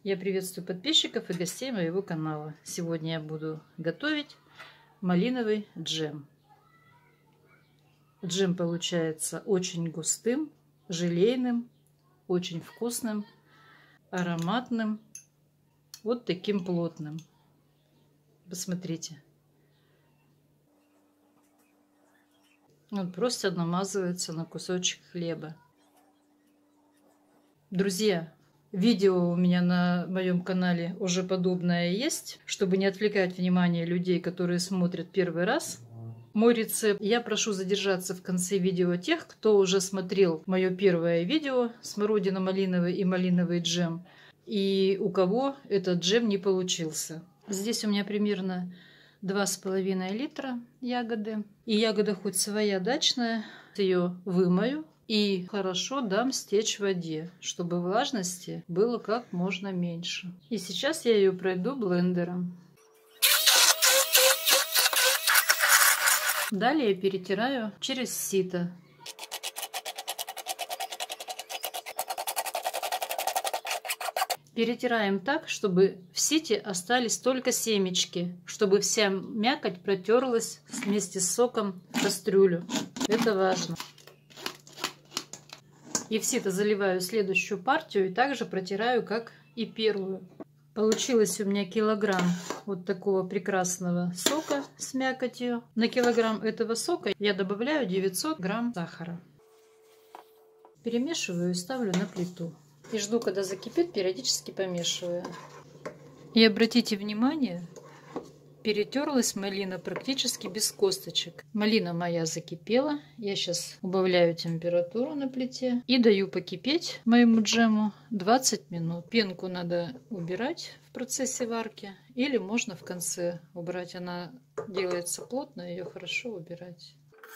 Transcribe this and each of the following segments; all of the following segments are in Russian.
Я приветствую подписчиков и гостей моего канала. Сегодня я буду готовить малиновый джем. Джем получается очень густым, желейным, очень вкусным, ароматным, вот таким плотным. Посмотрите. Он просто намазывается на кусочек хлеба. Друзья, видео у меня на моем канале уже подобное есть. Чтобы не отвлекать внимание людей, которые смотрят первый раз мой рецепт, я прошу задержаться в конце видео тех, кто уже смотрел мое первое видео смородино-малиновый и малиновый джем, и у кого этот джем не получился. Здесь у меня примерно 2,5 литра ягоды. И ягода хоть своя дачная, ее вымою и хорошо дам стечь в воде, чтобы влажности было как можно меньше. И сейчас я ее пройду блендером. Далее перетираю через сито. Перетираем так, чтобы в сите остались только семечки, чтобы вся мякоть протерлась вместе с соком в кастрюлю. Это важно. И в сито заливаю следующую партию и также протираю, как и первую. Получилось у меня килограмм вот такого прекрасного сока с мякотью. На килограмм этого сока я добавляю 900 грамм сахара. Перемешиваю и ставлю на плиту. И жду, когда закипит, периодически помешивая. И обратите внимание, перетерлась малина практически без косточек. Малина моя закипела. Я сейчас убавляю температуру на плите и даю покипеть моему джему 20 минут. Пенку надо убирать в процессе варки или можно в конце убрать. Она делается плотно, ее хорошо убирать.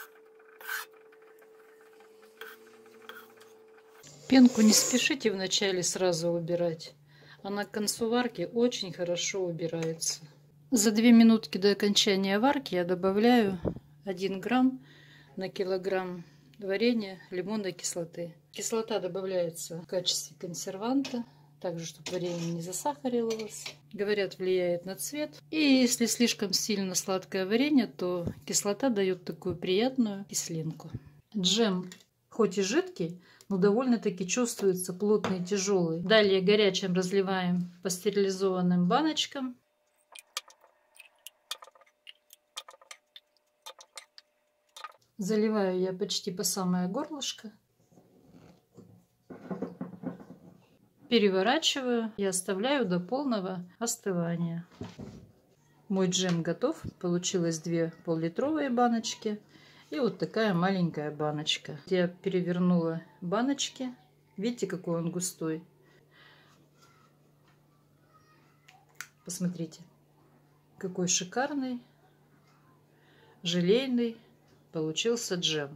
Пенку не спешите вначале сразу убирать. Она к концу варки очень хорошо убирается. За 2 минутки до окончания варки я добавляю 1 грамм на килограмм варенья лимонной кислоты. Кислота добавляется в качестве консерванта, также чтобы варенье не засахарилось. Говорят, влияет на цвет. И если слишком сильно сладкое варенье, то кислота дает такую приятную кислинку. Джем хоть и жидкий, но довольно-таки чувствуется плотный и тяжелый. Далее горячим разливаем по стерилизованным баночкам. Заливаю я почти по самое горлышко. Переворачиваю и оставляю до полного остывания. Мой джем готов. Получилось 2 пол-литровые баночки и вот такая маленькая баночка. Я перевернула баночки. Видите, какой он густой? Посмотрите, какой шикарный, желейный получился джем.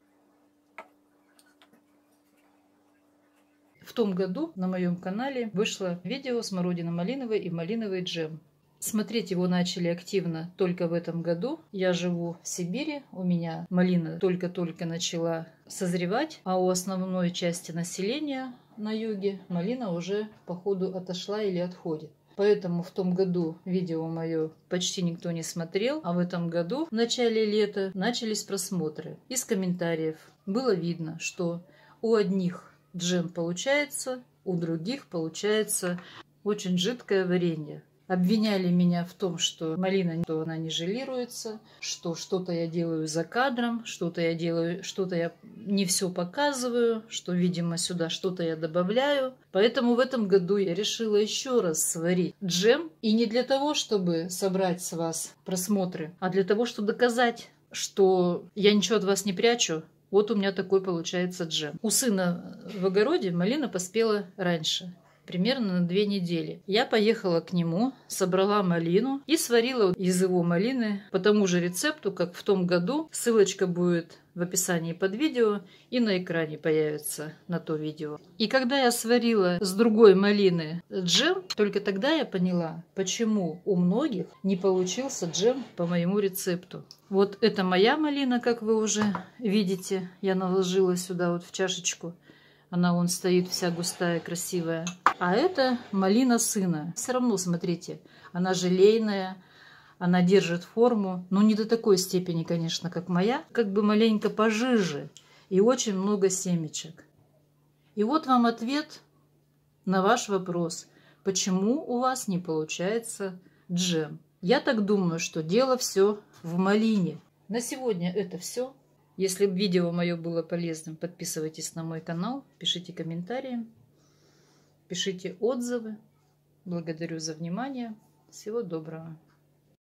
В том году на моем канале вышло видео смородино-малиновый и малиновый джем. Смотреть его начали активно только в этом году. Я живу в Сибири, у меня малина только-только начала созревать, а у основной части населения на юге малина уже по ходу отошла или отходит. Поэтому в том году видео мое почти никто не смотрел, а в этом году в начале лета начались просмотры. Из комментариев было видно, что у одних джем получается, у других получается очень жидкое варенье. Обвиняли меня в том, что малина, то она не желируется, что что-то я делаю за кадром, что-то я делаю, что-то я не все показываю, что, видимо, сюда что-то я добавляю. Поэтому в этом году я решила еще раз сварить джем. И не для того, чтобы собрать с вас просмотры, а для того, чтобы доказать, что я ничего от вас не прячу. Вот у меня такой получается джем. У сына в огороде малина поспела раньше. Примерно на 2 недели. Я поехала к нему, собрала малину и сварила из его малины по тому же рецепту, как в том году. Ссылочка будет в описании под видео и на экране появится на то видео. И когда я сварила с другой малины джем, только тогда я поняла, почему у многих не получился джем по моему рецепту. Вот это моя малина, как вы уже видите. Я наложила сюда вот в чашечку. Она вон стоит вся густая, красивая. А это малина сына. Все равно, смотрите, она желейная, она держит форму, но не до такой степени, конечно, как моя. Как бы маленько пожиже и очень много семечек. И вот вам ответ на ваш вопрос, почему у вас не получается джем. Я так думаю, что дело все в малине. На сегодня это все. Если видео мое было полезным, подписывайтесь на мой канал, пишите комментарии, пишите отзывы. Благодарю за внимание. Всего доброго.